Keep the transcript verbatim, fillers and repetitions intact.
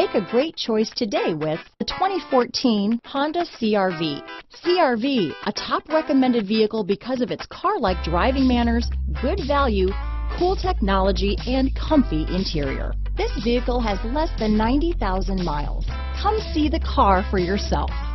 Make a great choice today with the twenty fourteen Honda C R V. C R V, a top recommended vehicle because of its car-like driving manners, good value, cool technology, and comfy interior. This vehicle has less than ninety thousand miles. Come see the car for yourself.